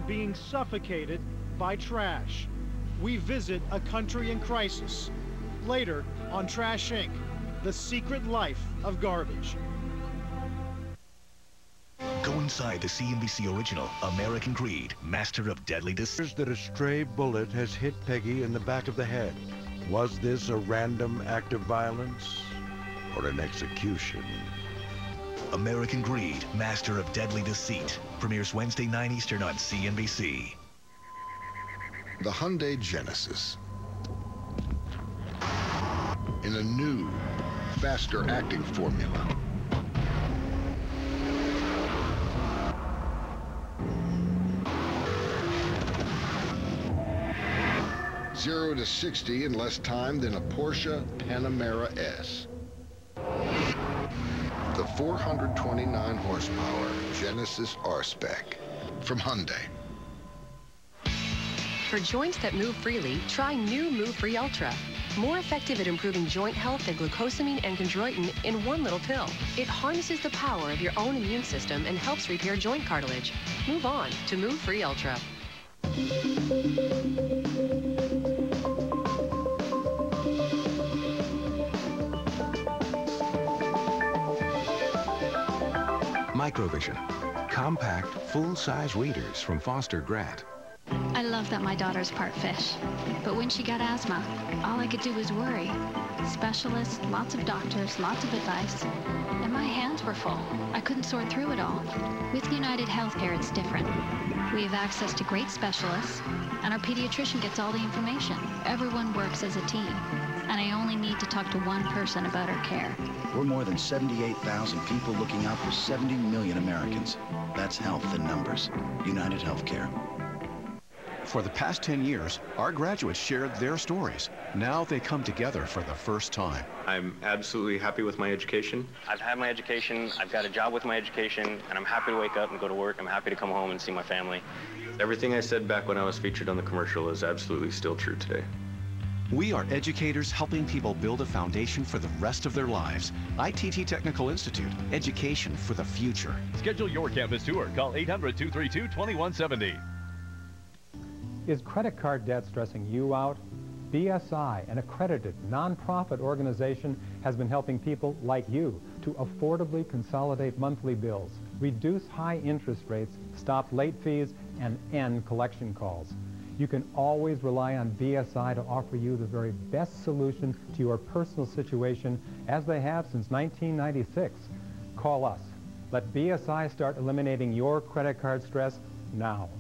being suffocated by trash. We visit a country in crisis. Later on Trash Inc., The Secret Life of Garbage. Go inside the CNBC original, American Greed, Master of Deadly Deceit. That a stray bullet has hit Peggy in the back of the head. Was this a random act of violence or an execution? American Greed, Master of Deadly Deceit. Premieres Wednesday, 9 Eastern on CNBC. The Hyundai Genesis. In a new, faster acting formula. Zero to 60 in less time than a Porsche Panamera S. The 429 horsepower Genesis R-Spec from Hyundai. For joints that move freely, try new Move Free Ultra. More effective at improving joint health than glucosamine and chondroitin in one little pill. It harnesses the power of your own immune system and helps repair joint cartilage. Move on to Move Free Ultra. Microvision. Compact, full-size readers from Foster Grant. I love that my daughter's part fish. But when she got asthma, all I could do was worry. Specialists, lots of doctors, lots of advice. And my hands were full. I couldn't sort through it all. With United Healthcare, it's different. We have access to great specialists, and our pediatrician gets all the information. Everyone works as a team, and I only need to talk to one person about her care. We're more than 78,000 people looking out for 70 million Americans. That's health in numbers. United Healthcare. For the past 10 years, our graduates shared their stories. Now they come together for the first time. I'm absolutely happy with my education. I've had my education, I've got a job with my education, and I'm happy to wake up and go to work. I'm happy to come home and see my family. Everything I said back when I was featured on the commercial is absolutely still true today. We are educators helping people build a foundation for the rest of their lives. ITT Technical Institute, education for the future. Schedule your campus tour. Call 800-232-2170. Is credit card debt stressing you out? BSI, an accredited nonprofit organization, has been helping people like you to affordably consolidate monthly bills, reduce high interest rates, stop late fees, and end collection calls. You can always rely on BSI to offer you the very best solution to your personal situation, as they have since 1996. Call us. Let BSI start eliminating your credit card stress now.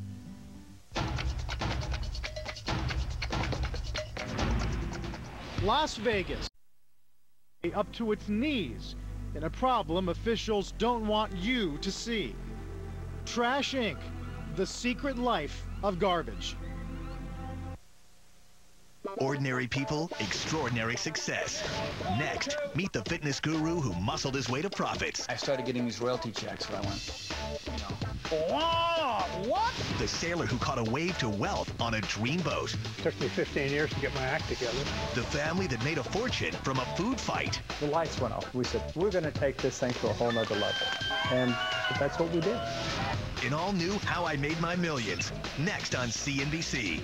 Las Vegas, up to its knees in a problem officials don't want you to see. Trash Inc., The Secret Life of Garbage. Ordinary people, extraordinary success. Next, meet the fitness guru who muscled his way to profits. I started getting these royalty checks, so I went, you know. Wow, what? The sailor who caught a wave to wealth on a dreamboat. It took me 15 years to get my act together. The family that made a fortune from a food fight. The lights went off. We said, we're going to take this thing to a whole nother level. And that's what we did. An all-new How I Made My Millions. Next on CNBC.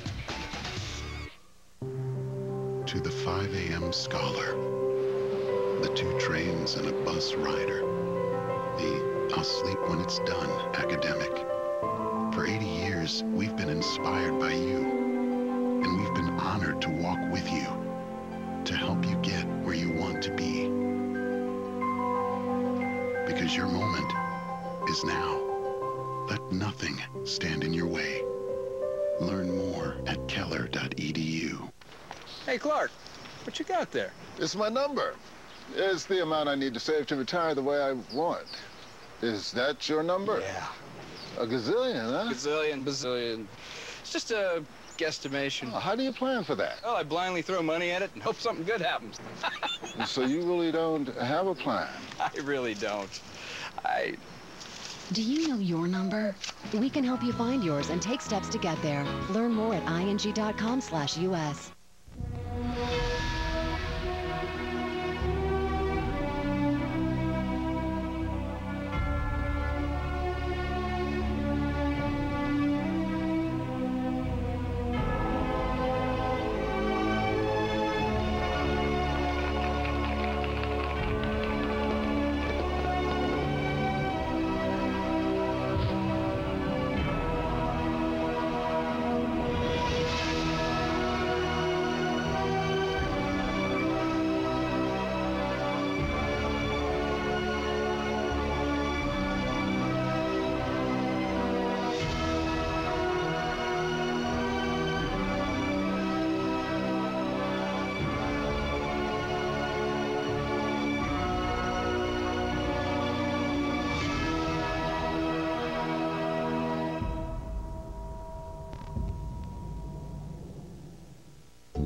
To the 5 a.m. scholar, the 2 trains and a bus rider, the I'll sleep when it's done academic. For 80 years, we've been inspired by you, and we've been honored to walk with you, to help you get where you want to be. Because your moment is now. Let nothing stand in your way. Learn more at keller.edu. Hey, Clark, what you got there? It's my number. It's the amount I need to save to retire the way I want. Is that your number? Yeah. A gazillion, huh? Gazillion, bazillion. It's just a guesstimation. Oh, how do you plan for that? Well, I blindly throw money at it and hope something good happens. So you really don't have a plan? I really don't. Do you know your number? We can help you find yours and take steps to get there. Learn more at ing.com/US.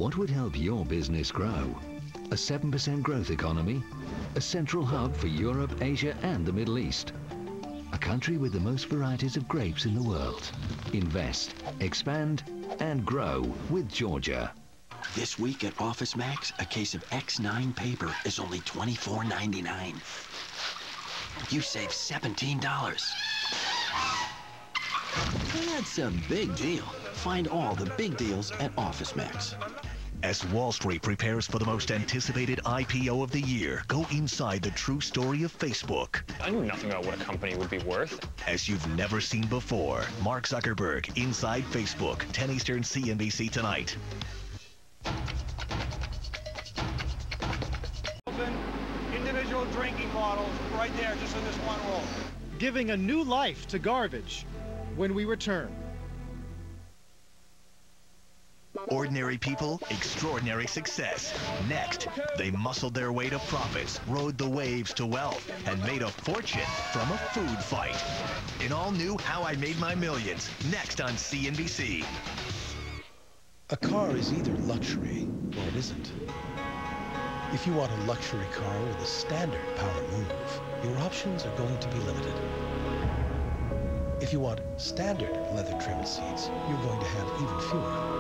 What would help your business grow? A 7% growth economy? A central hub for Europe, Asia, and the Middle East? A country with the most varieties of grapes in the world. Invest, expand, and grow with Georgia. This week at Office Max, a case of X9 paper is only $24.99. You save $17. That's a big deal. Find all the big deals at Office Max. As Wall Street prepares for the most anticipated IPO of the year, go inside the true story of Facebook. I knew nothing about what a company would be worth. As you've never seen before. Mark Zuckerberg, Inside Facebook, 10 Eastern, CNBC tonight. Individual drinking bottles right there, just in this one roll. Giving a new life to garbage when we return. Ordinary people, extraordinary success. Next, they muscled their way to profits, rode the waves to wealth, and made a fortune from a food fight. An all-new How I Made My Millions, next on CNBC. A car is either luxury or it isn't. If you want a luxury car with a standard power move, your options are going to be limited. If you want standard leather-trimmed seats, you're going to have even fewer.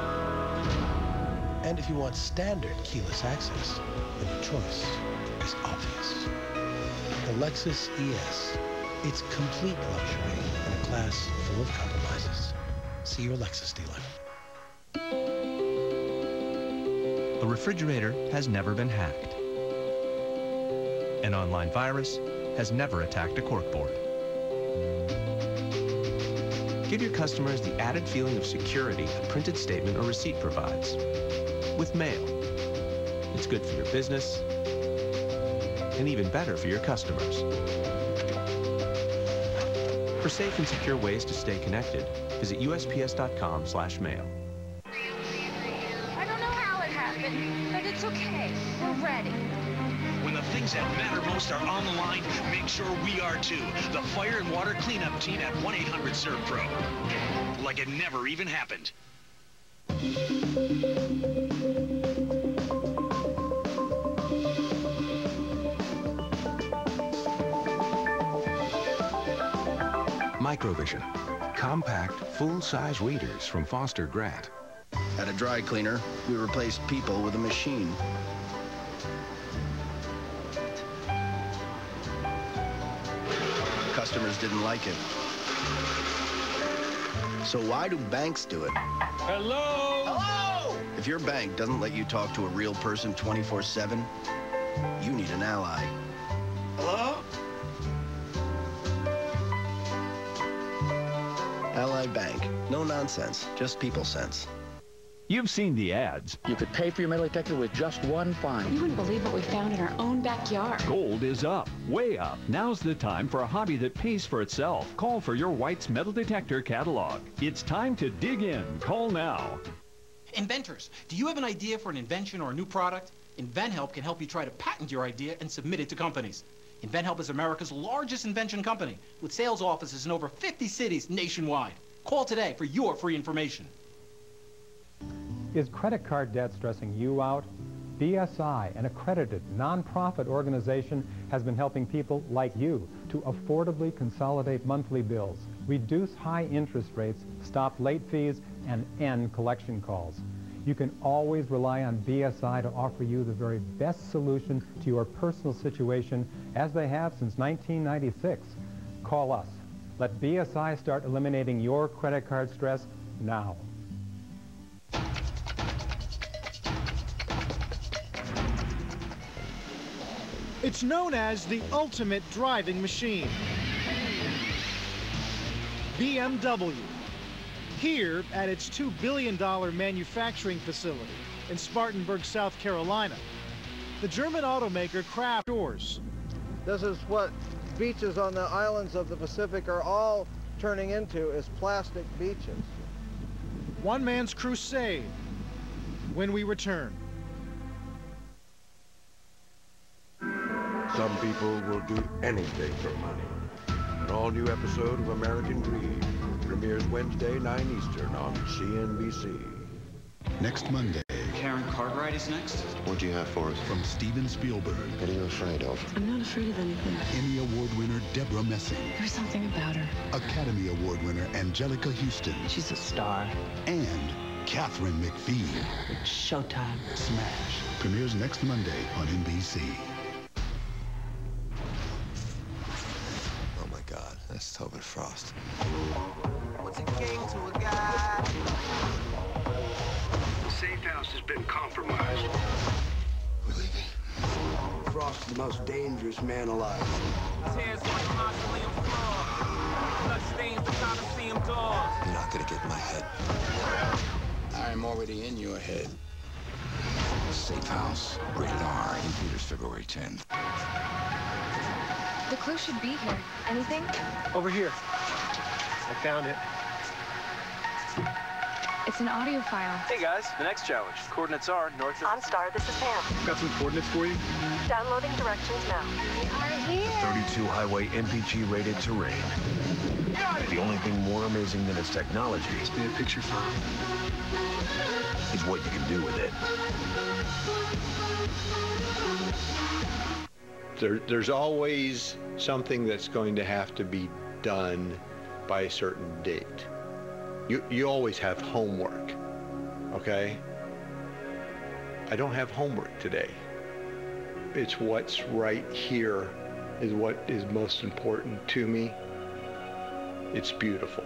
And if you want standard keyless access, then the choice is obvious. The Lexus ES. It's complete luxury in a class full of compromises. See your Lexus dealer. A refrigerator has never been hacked. An online virus has never attacked a corkboard. Give your customers the added feeling of security a printed statement or receipt provides. With mail. It's good for your business and even better for your customers. For safe and secure ways to stay connected, visit USPS.com/mail. I don't know how it happened, but it's okay. We're ready. When the things that matter most are on the line, make sure we are too. The Fire and Water Cleanup Team at 1-800-SERVPRO. Like it never even happened. Microvision. Compact, full-size readers from Foster Grat. At a dry cleaner, we replaced people with a machine. Customers didn't like it. So why do banks do it? Hello? Hello? If your bank doesn't let you talk to a real person 24/7, you need an ally. Hello? Ally Bank. No nonsense, just people sense. You've seen the ads. You could pay for your metal detector with just one find. You wouldn't believe what we found in our own backyard. Gold is up, way up. Now's the time for a hobby that pays for itself. Call for your White's metal detector catalog. It's time to dig in. Call now. Inventors, do you have an idea for an invention or a new product? InventHelp can help you try to patent your idea and submit it to companies. InventHelp is America's largest invention company with sales offices in over 50 cities nationwide. Call today for your free information. Is credit card debt stressing you out? BSI, an accredited nonprofit organization, has been helping people like you to affordably consolidate monthly bills, reduce high interest rates, stop late fees, and end collection calls. You can always rely on BSI to offer you the very best solution to your personal situation, as they have since 1996. Call us. Let BSI start eliminating your credit card stress now. It's known as the ultimate driving machine. BMW. Here at its $2 billion manufacturing facility in Spartanburg, South Carolina, the German automaker crafts doors. This is what beaches on the islands of the Pacific are all turning into, is plastic beaches. One man's crusade when we return. Some people will do anything for money. An all-new episode of American Greed premieres Wednesday, 9 Eastern on CNBC. Next Monday, Baron Cartwright is next. What do you have for us? From Steven Spielberg. What are you afraid of? I'm not afraid of anything. Emmy Award winner Deborah Messing. There's something about her. Academy Award winner Angelica Houston. She's a star. And Catherine McPhee. It's showtime. Smash premieres next Monday on NBC. Oh my God, that's Tobin Frost. What's a king to a guy? The safe house has been compromised. We're leaving. Frost is the most dangerous man alive. You're not gonna get in my head. I'm already in your head. Safe House, rated R, in theaters February 10th. The clue should be here. Anything? Over here. I found it. It's an audio file. Hey guys, the next challenge. Coordinates are north of... OnStar, this is Pam. Got some coordinates for you? Downloading directions now. We are here. 32 highway MPG rated terrain. The only thing more amazing than its technology is a picture phone. Is what you can do with it. There's always something that's going to have to be done by a certain date. You always have homework, okay? I don't have homework today. It's what's right here is what is most important to me. It's beautiful.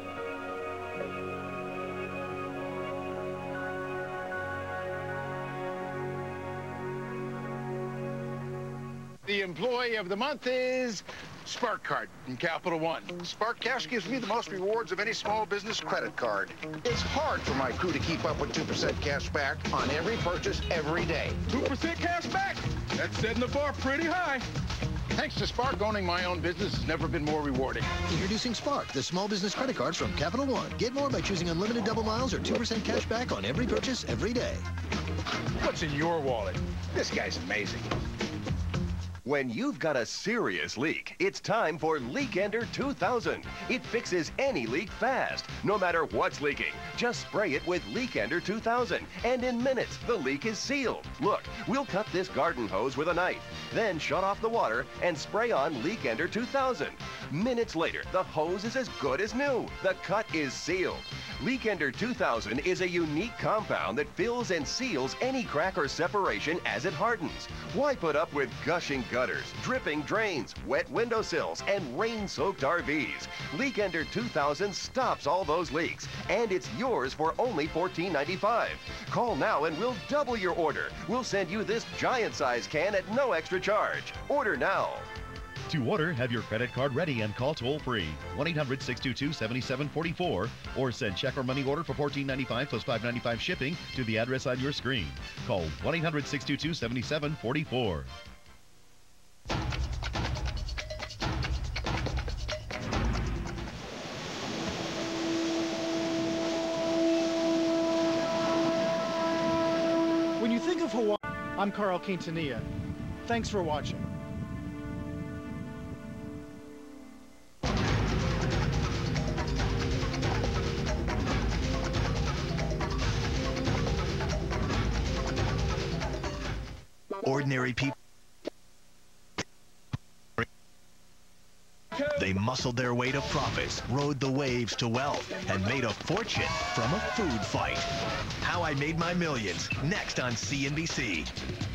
The employee of the month is Spark Card from Capital One. Spark Cash gives me the most rewards of any small business credit card. It's hard for my crew to keep up with 2% cash back on every purchase every day. 2% cash back? That's setting the bar pretty high. Thanks to Spark, owning my own business has never been more rewarding. Introducing Spark, the small business credit card from Capital One. Get more by choosing unlimited double miles or 2% cash back on every purchase every day. What's in your wallet? This guy's amazing. When you've got a serious leak, it's time for Leakender 2000. It fixes any leak fast, no matter what's leaking. Just spray it with Leakender 2000, and in minutes, the leak is sealed. Look, we'll cut this garden hose with a knife, then shut off the water and spray on Leakender 2000. Minutes later, the hose is as good as new. The cut is sealed. Leakender 2000 is a unique compound that fills and seals any crack or separation as it hardens. Why put up with gushing gutters, dripping drains, wet windowsills, and rain-soaked RVs? Leakender 2000 stops all those leaks, and it's yours for only $14.95. Call now and we'll double your order. We'll send you this giant-size can at no extra charge. Order now. To order, have your credit card ready and call toll-free 1-800-622-7744 or send check or money order for $14.95 plus $5.95 shipping to the address on your screen. Call 1-800-622-7744. When you think of Hawaii, I'm Carl Quintanilla. Thanks for watching. Ordinary people. They muscled their way to profits, rode the waves to wealth, and made a fortune from a food fight. How I Made My Millions, next on CNBC.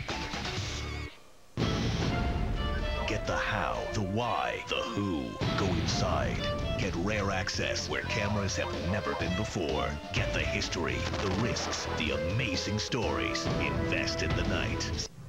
Get the how, the why, the who. Go inside. Get rare access where cameras have never been before. Get the history, the risks, the amazing stories. Invest in the night.